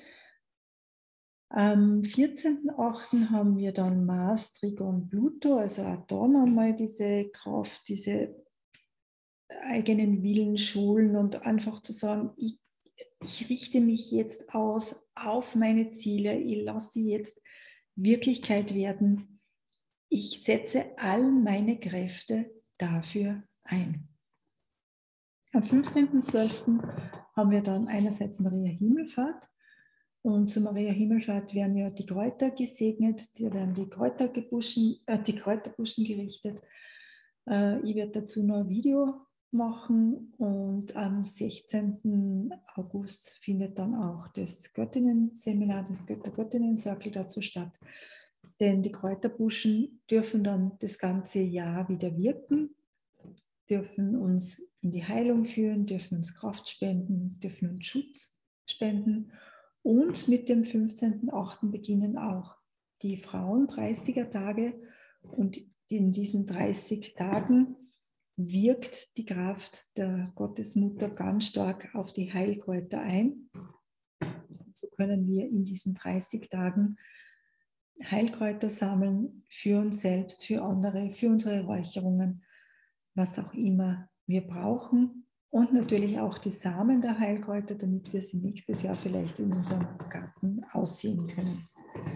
Am vierzehnten achten haben wir dann Mars, Trigon, Pluto, also auch da nochmal diese Kraft, diese eigenen Willen schulen und einfach zu sagen, ich, ich richte mich jetzt aus auf meine Ziele, ich lasse die jetzt Wirklichkeit werden. Ich setze all meine Kräfte dafür ein. Am fünfzehnten zwölften haben wir dann einerseits Maria Himmelfahrt. Und zu Maria Himmelfahrt werden ja die Kräuter gesegnet, da werden die Kräuterbuschen, äh, die Kräuterbuschen gerichtet. Äh, ich werde dazu noch ein Video machen und am sechzehnten August findet dann auch das Göttinnen-Seminar, das Götter-Göttinnen-Circle dazu statt. Denn die Kräuterbuschen dürfen dann das ganze Jahr wieder wirken, dürfen uns in die Heilung führen, dürfen uns Kraft spenden, dürfen uns Schutz spenden. Und mit dem fünfzehnten achten beginnen auch die Frauen dreißiger Tage und in diesen dreißig Tagen wirkt die Kraft der Gottesmutter ganz stark auf die Heilkräuter ein. Und so können wir in diesen dreißig Tagen Heilkräuter sammeln für uns selbst, für andere, für unsere Räucherungen, was auch immer wir brauchen. Und natürlich auch die Samen der Heilkräuter, damit wir sie nächstes Jahr vielleicht in unserem Garten aussehen können.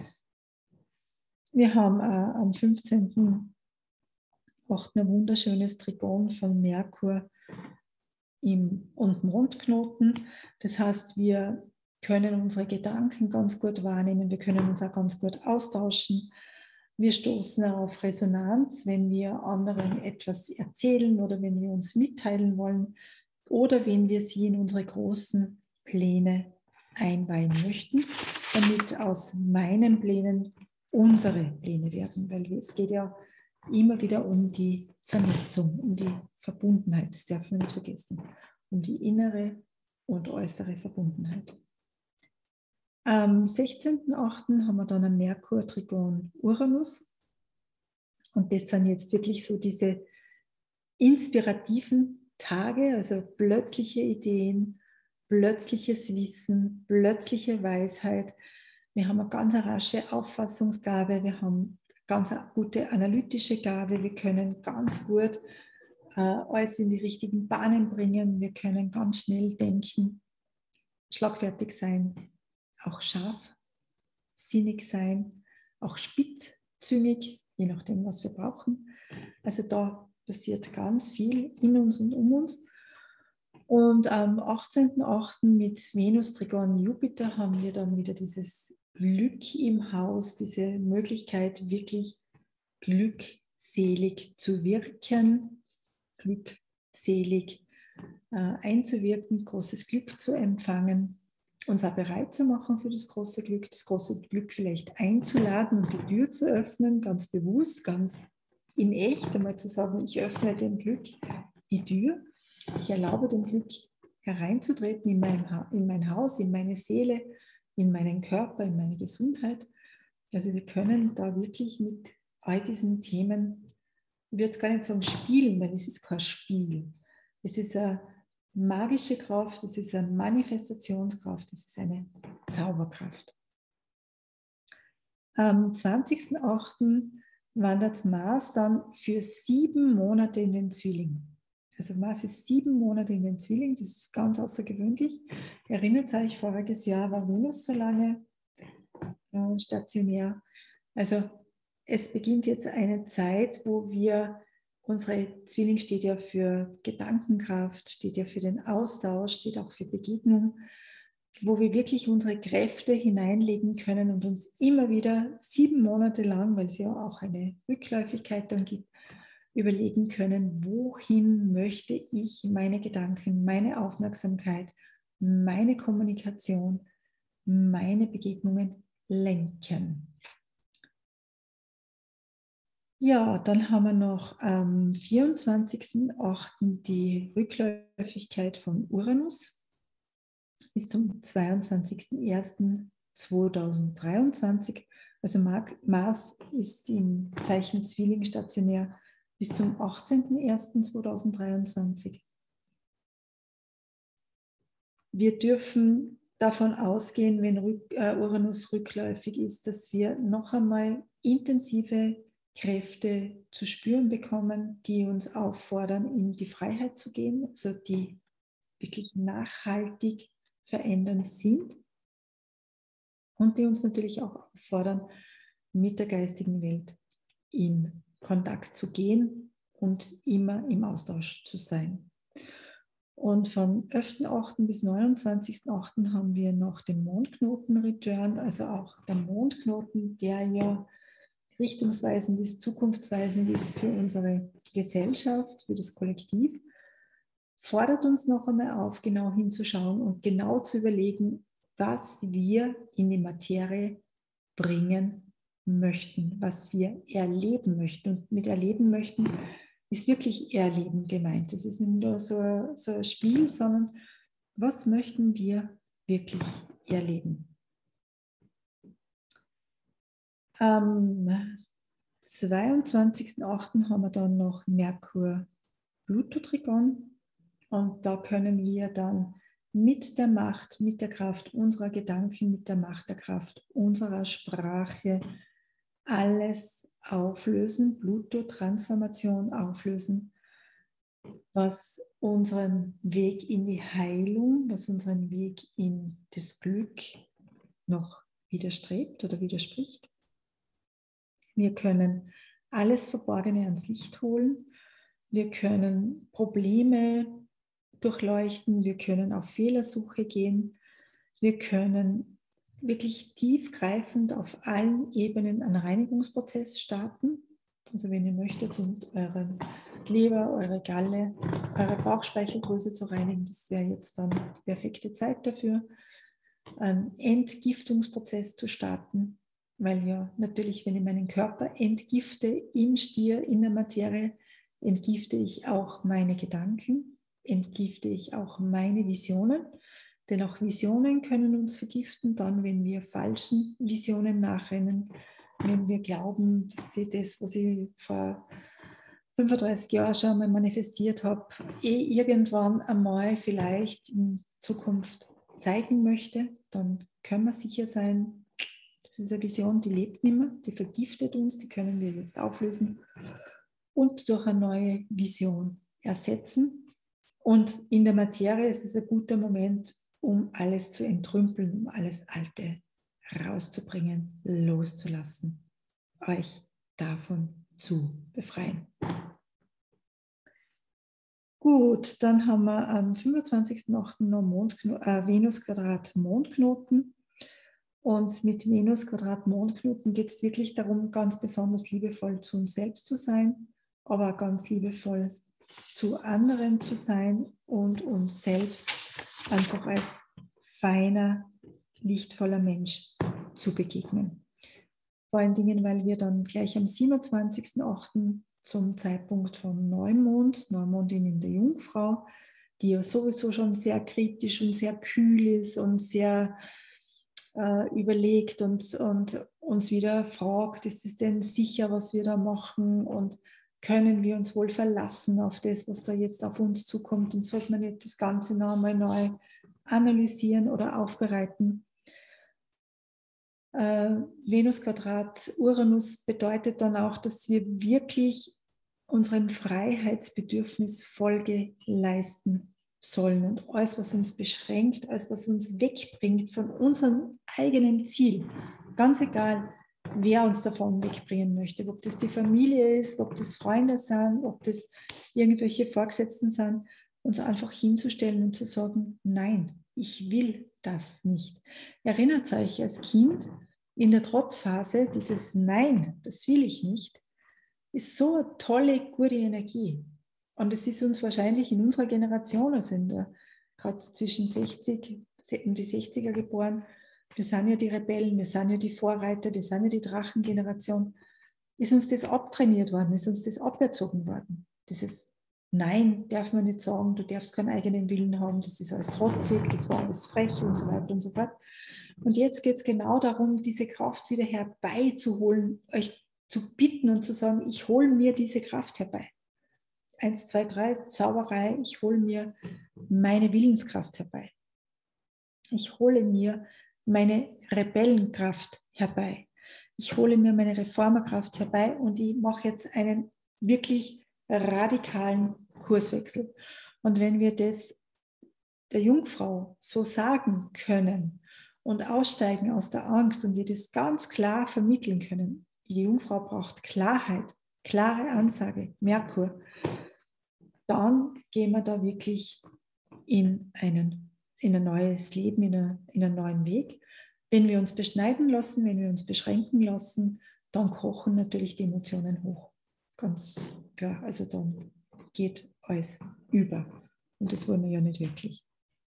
Wir haben äh, am fünfzehnten achten ein wunderschönes Trigon von Merkur im, und Mondknoten. Das heißt, wir können unsere Gedanken ganz gut wahrnehmen, wir können uns auch ganz gut austauschen. Wir stoßen auf Resonanz, wenn wir anderen etwas erzählen oder wenn wir uns mitteilen wollen oder wenn wir sie in unsere großen Pläne einweihen möchten, damit aus meinen Plänen unsere Pläne werden, weil es geht ja immer wieder um die Vernetzung, um die Verbundenheit, das darf man nicht vergessen, um die innere und äußere Verbundenheit. Am sechzehnten achten haben wir dann ein Merkur, Trigon, Uranus und das sind jetzt wirklich so diese inspirativen Tage, also plötzliche Ideen, plötzliches Wissen, plötzliche Weisheit. Wir haben eine ganz rasche Auffassungsgabe, wir haben ganz eine gute analytische Gabe, wir können ganz gut äh, alles in die richtigen Bahnen bringen, wir können ganz schnell denken, schlagfertig sein, auch scharfsinnig sein, auch spitzzüngig, je nachdem, was wir brauchen. Also da passiert ganz viel in uns und um uns. Und am achtzehnten achten mit Venus, Trigon, Jupiter haben wir dann wieder dieses Glück im Haus, diese Möglichkeit, wirklich glückselig zu wirken, glückselig äh, einzuwirken, großes Glück zu empfangen, uns auch bereit zu machen für das große Glück, das große Glück vielleicht einzuladen und die Tür zu öffnen, ganz bewusst, ganz in echt, einmal zu sagen, ich öffne dem Glück die Tür, ich erlaube dem Glück hereinzutreten in mein, in mein Haus, in meine Seele, in meinen Körper, in meine Gesundheit. Also wir können da wirklich mit all diesen Themen, ich würde jetzt gar nicht sagen spielen, weil es ist kein Spiel. Es ist eine magische Kraft, es ist eine Manifestationskraft, es ist eine Zauberkraft. Am zwanzigsten achten wandert Mars dann für sieben Monate in den Zwilling. Also Mars ist sieben Monate in den Zwilling, das ist ganz außergewöhnlich. Erinnert euch, voriges Jahr war Venus so lange äh, stationär. Also es beginnt jetzt eine Zeit, wo wir, unsere Zwilling steht ja für Gedankenkraft, steht ja für den Austausch, steht auch für Begegnung, wo wir wirklich unsere Kräfte hineinlegen können und uns immer wieder sieben Monate lang, weil es ja auch eine Rückläufigkeit dann gibt, überlegen können, wohin möchte ich meine Gedanken, meine Aufmerksamkeit, meine Kommunikation, meine Begegnungen lenken. Ja, dann haben wir noch am vierundzwanzigsten achten die Rückläufigkeit von Uranus bis zum zweiundzwanzigsten ersten zweitausenddreiundzwanzig. Also Mars ist im Zeichen Zwilling stationär bis zum achtzehnten ersten zweitausenddreiundzwanzig. Wir dürfen davon ausgehen, wenn Uranus rückläufig ist, dass wir noch einmal intensive Kräfte zu spüren bekommen, die uns auffordern, in die Freiheit zu gehen, also die wirklich nachhaltig verändernd sind und die uns natürlich auch auffordern, mit der geistigen Welt in Kontakt zu gehen und immer im Austausch zu sein. Und von elften achten bis neunundzwanzigsten achten haben wir noch den Mondknoten-Return, also auch der Mondknoten, der ja richtungsweisend ist, zukunftsweisend ist für unsere Gesellschaft, für das Kollektiv, fordert uns noch einmal auf, genau hinzuschauen und genau zu überlegen, was wir in die Materie bringen möchten, was wir erleben möchten. Und mit erleben möchten ist wirklich Erleben gemeint. Das ist nicht nur so ein, so ein Spiel, sondern was möchten wir wirklich erleben? Am zweiundzwanzigsten achten haben wir dann noch Merkur-Pluto-Trigon und da können wir dann mit der Macht, mit der Kraft unserer Gedanken, mit der Macht der Kraft unserer Sprache alles auflösen, Pluto-Transformation auflösen, was unseren Weg in die Heilung, was unseren Weg in das Glück noch widerstrebt oder widerspricht. Wir können alles Verborgene ans Licht holen. Wir können Probleme durchleuchten. Wir können auf Fehlersuche gehen. Wir können wirklich tiefgreifend auf allen Ebenen einen Reinigungsprozess starten. Also wenn ihr möchtet, um eure Leber, eure Galle, eure Bauchspeicheldrüse zu reinigen, das wäre jetzt dann die perfekte Zeit dafür, einen Entgiftungsprozess zu starten. Weil ja natürlich, wenn ich meinen Körper entgifte im Stier, in der Materie, entgifte ich auch meine Gedanken, entgifte ich auch meine Visionen. Denn auch Visionen können uns vergiften, dann, wenn wir falschen Visionen nachrennen, wenn wir glauben, dass sie das, was ich vor, fünfunddreißig Jahren schon mal manifestiert habe, eh irgendwann einmal vielleicht in Zukunft zeigen möchte, dann können wir sicher sein, das ist eine Vision, die lebt nicht mehr, die vergiftet uns, die können wir jetzt auflösen und durch eine neue Vision ersetzen. Und in der Materie ist es ein guter Moment, um alles zu entrümpeln, um alles Alte rauszubringen, loszulassen, euch davon zu befreien. Gut, dann haben wir am fünfundzwanzigsten achten noch äh, Venus-Quadrat-Mondknoten. Und mit Venus-Quadrat-Mondknoten geht es wirklich darum, ganz besonders liebevoll zu uns selbst zu sein, aber ganz liebevoll zu anderen zu sein und uns selbst einfach als feiner, lichtvoller Mensch zu begegnen. Vor allen Dingen, weil wir dann gleich am siebenundzwanzigsten achten zum Zeitpunkt von Neumond, Neumondin in der Jungfrau, die ja sowieso schon sehr kritisch und sehr kühl ist und sehr äh, überlegt und, und uns wieder fragt, ist es denn sicher, was wir da machen und können wir uns wohl verlassen auf das, was da jetzt auf uns zukommt und sollte man nicht das Ganze noch einmal neu analysieren oder aufbereiten. Äh, Venus-Quadrat Uranus bedeutet dann auch, dass wir wirklich unserem Freiheitsbedürfnis Folge leisten sollen und alles, was uns beschränkt, alles, was uns wegbringt von unserem eigenen Ziel, ganz egal, wer uns davon wegbringen möchte, ob das die Familie ist, ob das Freunde sind, ob das irgendwelche Vorgesetzten sind, uns einfach hinzustellen und zu sagen, nein, ich will das nicht. Erinnert euch als Kind in der Trotzphase, dieses Nein, das will ich nicht, ist so eine tolle, gute Energie. Und es ist uns wahrscheinlich in unserer Generation, also in der, gerade zwischen sechzig, um die sechziger geboren, wir sind ja die Rebellen, wir sind ja die Vorreiter, wir sind ja die Drachengeneration, ist uns das abtrainiert worden, ist uns das aberzogen worden. Dieses Nein darf man nicht sagen, du darfst keinen eigenen Willen haben, das ist alles trotzig, das war alles frech und so weiter und so fort. Und jetzt geht es genau darum, diese Kraft wieder herbeizuholen, euch zu bitten und zu sagen, ich hole mir diese Kraft herbei. Eins, zwei, drei, Zauberei, ich hole mir meine Willenskraft herbei. Ich hole mir meine Rebellenkraft herbei. Ich hole mir meine Reformerkraft herbei und ich mache jetzt einen wirklich radikalen Kurswechsel. Und wenn wir das der Jungfrau so sagen können und aussteigen aus der Angst und ihr das ganz klar vermitteln können, die Jungfrau braucht Klarheit, klare Ansage, Merkur, dann gehen wir da wirklich in, einen, in ein neues Leben, in, eine, in einen neuen Weg. Wenn wir uns beschneiden lassen, wenn wir uns beschränken lassen, dann kochen natürlich die Emotionen hoch. Ganz klar, also dann geht alles über. Und das wollen wir ja nicht wirklich.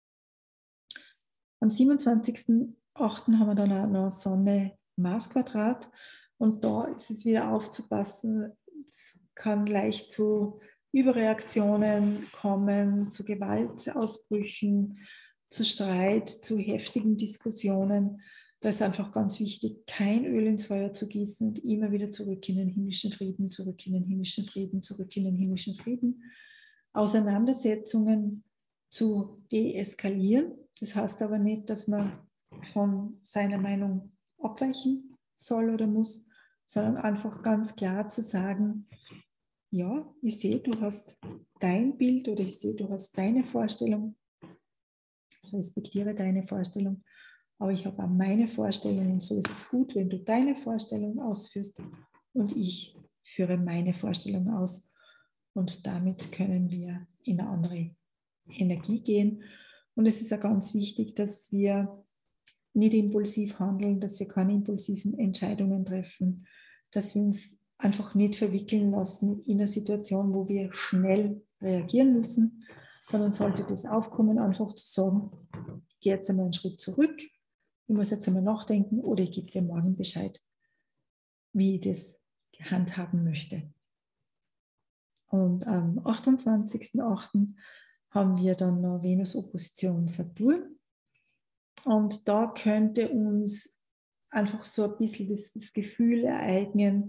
Am siebenundzwanzigsten achten haben wir dann auch noch Sonne-Mars-Quadrat und da ist es wieder aufzupassen, es kann leicht zu Überreaktionen kommen, zu Gewaltausbrüchen, zu Streit, zu heftigen Diskussionen. Da ist einfach ganz wichtig, kein Öl ins Feuer zu gießen und immer wieder zurück in den himmlischen Frieden, zurück in den himmlischen Frieden, zurück in den himmlischen Frieden. Auseinandersetzungen zu deeskalieren. Das heißt aber nicht, dass man von seiner Meinung abweichen soll oder muss, sondern einfach ganz klar zu sagen, ja, ich sehe, du hast dein Bild oder ich sehe, du hast deine Vorstellung. Ich respektiere deine Vorstellung, aber ich habe auch meine Vorstellung und so ist es gut, wenn du deine Vorstellung ausführst und ich führe meine Vorstellung aus und damit können wir in eine andere Energie gehen. Und es ist ja ganz wichtig, dass wir nicht impulsiv handeln, dass wir keine impulsiven Entscheidungen treffen, dass wir uns einfach nicht verwickeln lassen in einer Situation, wo wir schnell reagieren müssen, sondern sollte das aufkommen, einfach zu sagen, ich gehe jetzt einmal einen Schritt zurück, ich muss jetzt einmal nachdenken oder ich gebe dir morgen Bescheid, wie ich das handhaben möchte. Und am achtundzwanzigsten achten haben wir dann noch Venus-Opposition Saturn. Und da könnte uns einfach so ein bisschen das, das Gefühl ereignen,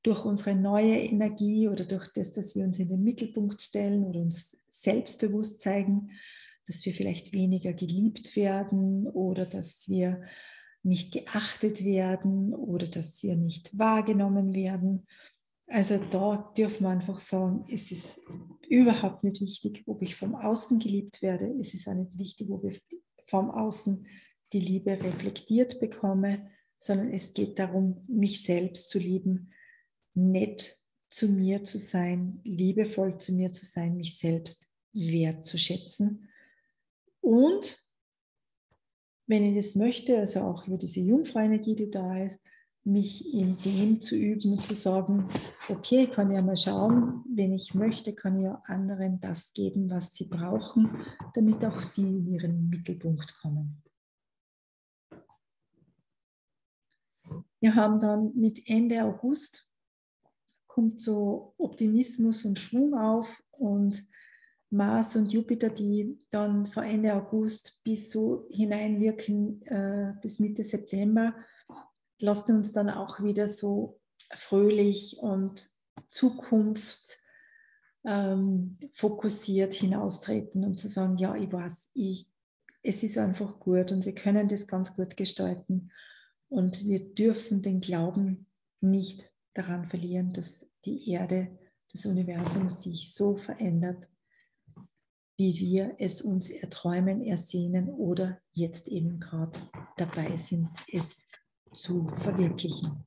durch unsere neue Energie oder durch das, dass wir uns in den Mittelpunkt stellen oder uns selbstbewusst zeigen, dass wir vielleicht weniger geliebt werden oder dass wir nicht geachtet werden oder dass wir nicht wahrgenommen werden. Also da dürfen wir einfach sagen, es ist überhaupt nicht wichtig, ob ich vom Außen geliebt werde. Es ist auch nicht wichtig, ob ich vom Außen die Liebe reflektiert bekomme, sondern es geht darum, mich selbst zu lieben, nett zu mir zu sein, liebevoll zu mir zu sein, mich selbst wertzuschätzen. Und wenn ich das möchte, also auch über diese Jungfrauenergie, die da ist, mich in dem zu üben und zu sagen, okay, ich kann ja mal schauen, wenn ich möchte, kann ich ja anderen das geben, was sie brauchen, damit auch sie in ihren Mittelpunkt kommen. Wir haben dann mit Ende August kommt so Optimismus und Schwung auf und Mars und Jupiter, die dann vor Ende August bis so hineinwirken, äh, bis Mitte September, lassen uns dann auch wieder so fröhlich und zukunftsfokussiert ähm, hinaustreten und zu sagen, ja, ich weiß, ich, es ist einfach gut und wir können das ganz gut gestalten und wir dürfen den Glauben nicht daran verlieren, dass die Erde, das Universum sich so verändert, wie wir es uns erträumen, ersehnen oder jetzt eben gerade dabei sind, es zu verwirklichen.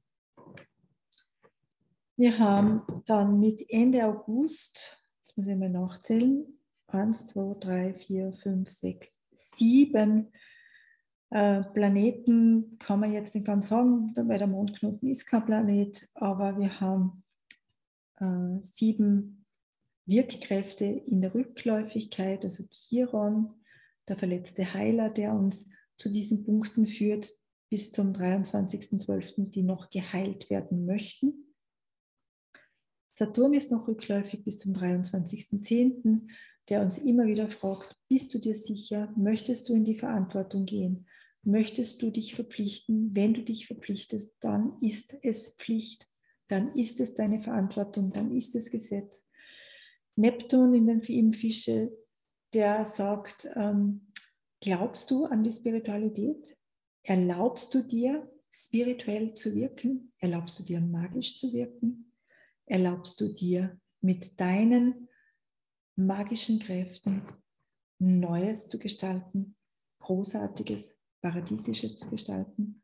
Wir haben dann mit Ende August, jetzt muss ich mal nachzählen, eins, zwei, drei, vier, fünf, sechs, sieben äh, Planeten, kann man jetzt nicht ganz sagen, weil der Mondknoten ist kein Planet, aber wir haben äh, sieben Wirkkräfte in der Rückläufigkeit, also Chiron, der verletzte Heiler, der uns zu diesen Punkten führt bis zum dreiundzwanzigsten zwölften, die noch geheilt werden möchten. Saturn ist noch rückläufig bis zum dreiundzwanzigsten zehnten, der uns immer wieder fragt, bist du dir sicher, möchtest du in die Verantwortung gehen, möchtest du dich verpflichten? Wenn du dich verpflichtest, dann ist es Pflicht, dann ist es deine Verantwortung, dann ist es Gesetz. Neptun in den im Fische, der sagt, ähm, glaubst du an die Spiritualität? Erlaubst du dir, spirituell zu wirken? Erlaubst du dir, magisch zu wirken? Erlaubst du dir, mit deinen magischen Kräften Neues zu gestalten, Großartiges, Paradiesisches zu gestalten?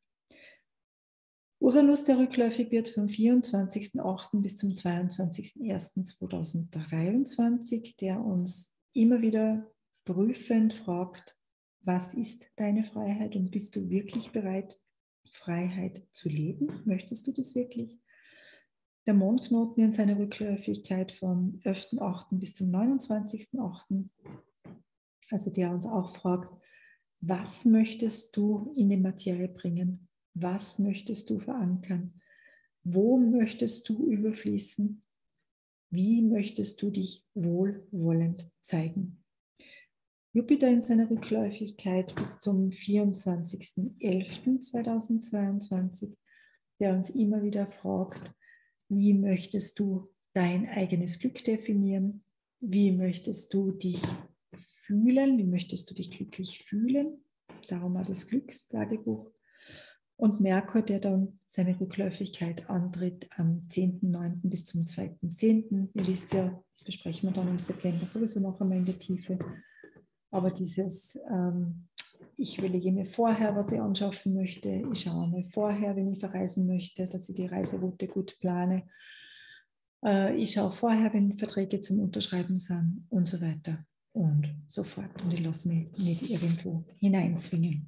Uranus, der rückläufig wird, vom vierundzwanzigsten achten bis zum zweiundzwanzigsten ersten zweitausenddreiundzwanzig, der uns immer wieder prüfend fragt, was ist deine Freiheit und bist du wirklich bereit, Freiheit zu leben? Möchtest du das wirklich? Der Mondknoten in seiner Rückläufigkeit vom elften achten bis zum neunundzwanzigsten achten, also der uns auch fragt, was möchtest du in die Materie bringen? Was möchtest du verankern? Wo möchtest du überfließen? Wie möchtest du dich wohlwollend zeigen? Jupiter in seiner Rückläufigkeit bis zum vierundzwanzigsten elften zweitausendzweiundzwanzig, der uns immer wieder fragt, wie möchtest du dein eigenes Glück definieren? Wie möchtest du dich fühlen? Wie möchtest du dich glücklich fühlen? Darum auch das Glückstagebuch. Und Merkur, der dann seine Rückläufigkeit antritt am zehnten neunten bis zum zweiten zehnten Ihr wisst ja, das besprechen wir dann im September sowieso noch einmal in der Tiefe. Aber dieses, ähm, ich überlege mir vorher, was ich anschaffen möchte. Ich schaue mir vorher, wenn ich verreisen möchte, dass ich die Reiseroute gut plane. Äh, ich schaue vorher, wenn Verträge zum Unterschreiben sind und so weiter und so fort. Und ich lasse mich nicht irgendwo hineinzwingen.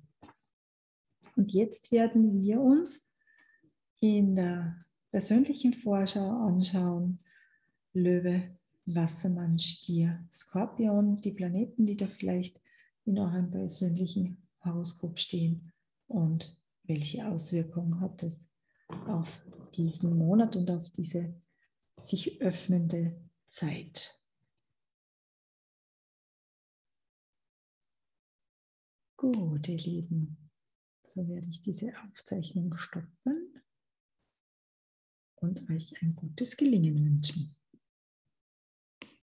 Und jetzt werden wir uns in der persönlichen Vorschau anschauen, Löwe, Wassermann, Stier, Skorpion, die Planeten, die da vielleicht in eurem persönlichen Horoskop stehen und welche Auswirkungen hat es auf diesen Monat und auf diese sich öffnende Zeit. Gut, ihr Lieben, so werde ich diese Aufzeichnung stoppen und euch ein gutes Gelingen wünschen.